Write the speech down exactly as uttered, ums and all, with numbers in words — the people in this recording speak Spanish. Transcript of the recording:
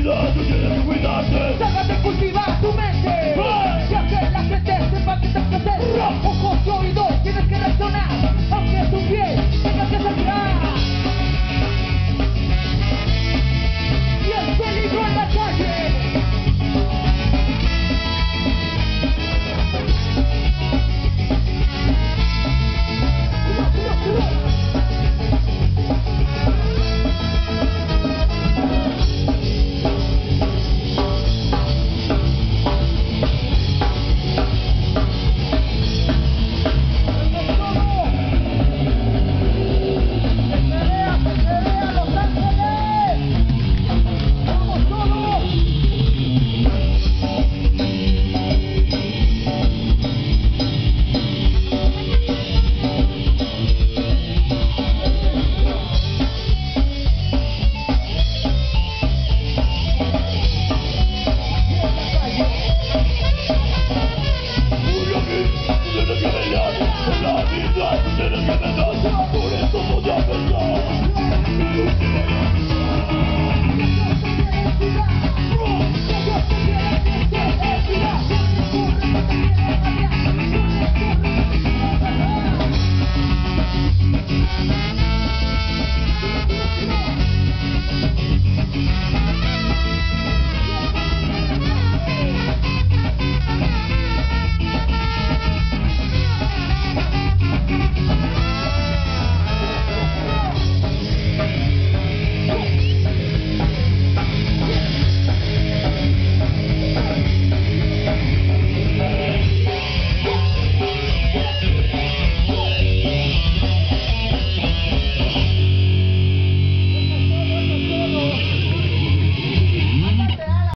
vida, tú tienes que cuidarte. Sácate, cultiva tu mente. Ya que la gente sepa que te hacer. Ojos y oídos, tienes que reaccionar. Aunque tu piel tenga que sangrar. Y el peligro en la calle. La vida, tú tienes que cuidarte.